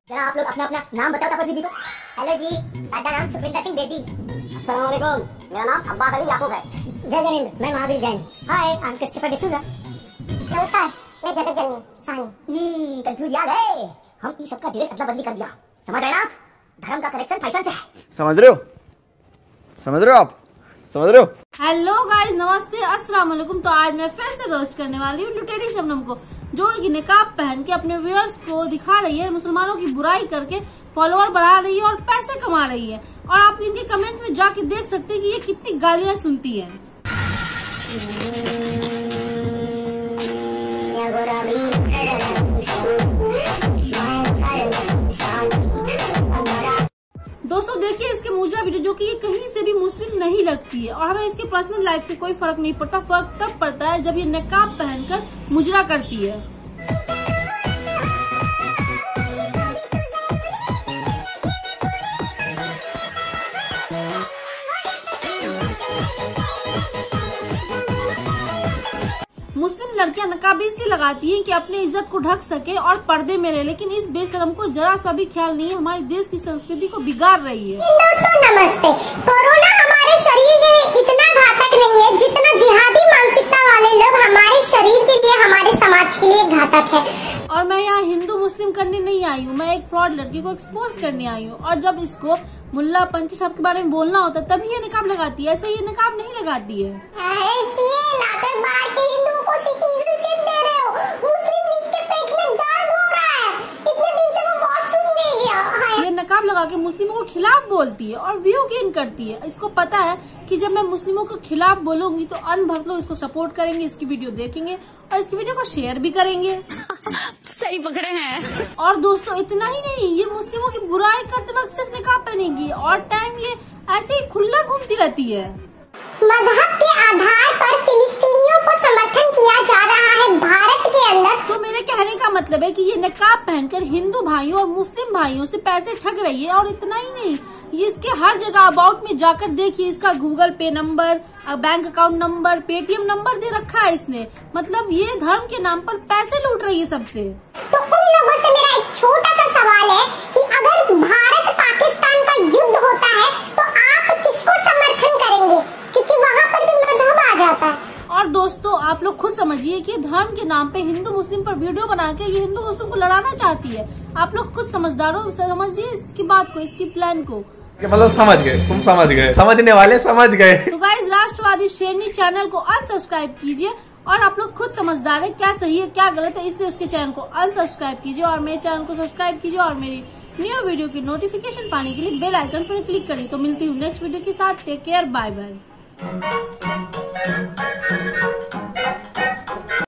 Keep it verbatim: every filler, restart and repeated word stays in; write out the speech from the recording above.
जरा आप लोग अपना अपना नाम बताओ तपस्वी जी को। हेलो जी, साडा नाम सुखविंदर सिंह बेदी। अस्सलाम वालेकुम, मेरा नाम अब्बास अली याकूब है। जय जैन, मैं Mahavir Jain. Hi, I am Christopher D'Souza. नमस्कार, मैं जगत जननी सानी। हम्म, कंफ्यूज याद है, हम ई सबका ड्रेस अदला बदली कर दिया, समझ रहे ना आप? धर्म का कनेक्शन फैशन से है। समझ रहे हो? समझ रहे हो आप? समझ रहे हो? हेलो गाइस, नमस्ते, अस्सलाम वालेकुम। तो आज मैं फिर से रोस्ट करने वाली हूँ लुटेरी शबनम को, जो कि निकाब पहन के अपने व्यूअर्स को दिखा रही है, मुसलमानों की बुराई करके फॉलोअर बढ़ा रही है और पैसे कमा रही है। और आप इनके कमेंट्स में जाके देख सकते हैं कि ये कितनी गालियां सुनती है। दोस्तों देखिए इसके मुजरा वीडियो, जो कि ये कहीं से भी मुस्लिम नहीं लगती है और हमें इसके पर्सनल लाइफ से कोई फर्क नहीं पड़ता। फर्क तब पड़ता है जब ये निकाब पहनकर मुजरा करती है। मुस्लिम लड़कियां नकाब इसलिए लगाती हैं कि अपनी इज्जत को ढक सके और पर्दे में रहे, लेकिन इस बेशरम को जरा सा भी ख्याल नहीं है, हमारे देश की संस्कृति को बिगाड़ रही है। दोस्तों नमस्ते। कोरोना हमारे शरीर के लिए इतना घातक नहीं है जितना जिहादी मानसिकता वाले लोग हमारे शरीर के लिए, हमारे समाज के लिए घातक है। और मैं यहाँ हिंदू मुस्लिम करने नहीं आई हूँ, मैं एक फ्रॉड लड़की को एक्सपोज करने आई हूँ। और जब इसको मुल्ला पंच साहब के बारे में बोलना होता है तभी ये निकाब लगाती है, ऐसे ये निकाब नहीं लगाती है। ये नकाब लगा के मुस्लिमों को खिलाफ बोलती है और व्यू गेन करती है। इसको पता है कि जब मैं मुस्लिमों के खिलाफ बोलूंगी तो अनभक्त लोग इसको सपोर्ट करेंगे, इसकी वीडियो देखेंगे और इसकी वीडियो को शेयर भी करेंगे। सही पकड़े हैं। और दोस्तों इतना ही नहीं, ये मुस्लिमों की बुराई करते वक्त सिर्फ निकाब पहनेगी और टाइम ये ऐसे ही खुला घूमती रहती है। मजहब के आधार पर फिलिस्तीनियों को समर्थन किया जा रहा है भारत के अंदर। तो मेरे कहने का मतलब है कि ये निकाब पहनकर हिंदू भाइयों और मुस्लिम भाइयों से पैसे ठग रही है। और इतना ही नहीं, ये इसके हर जगह अबाउट में जाकर देखिए, इसका Google Pay number, bank account number, Paytm number दे रखा है इसने। मतलब ये धर्म के नाम पर पैसे लूट रही है सबसे। तो उन लोगों से मेरा एक छोटा सा सवाल है कि अगर भारत पाकिस्तान का युद्ध होता है तो आप किसको समर्थन करेंगे? क्योंकि वहाँ पर भी मजहब आ जाता है। और दोस्तों आप लोग खुद समझिए कि धर्म के नाम पे हिंदू मुस्लिम पर वीडियो बना के ये हिंदू मुस्लिम को लड़ाना चाहती है। आप लोग खुद समझदार हो, समझिए इसकी बात को, इसकी प्लान को। मतलब समझ गए, तुम समझ गए, समझने वाले समझ गए। तो गाइस, राष्ट्रवादी शेरनी चैनल को अनसब्सक्राइब कीजिए और आप लोग खुद समझदार है क्या सही है क्या गलत है, इसलिए उसके चैनल को अनसब्सक्राइब कीजिए और मेरे चैनल को सब्सक्राइब कीजिए और मेरी न्यू वीडियो की नोटिफिकेशन पाने के लिए बेल आइकन पर क्लिक करिए। तो मिलती हूँ नेक्स्ट वीडियो के साथ। Take care, bye bye.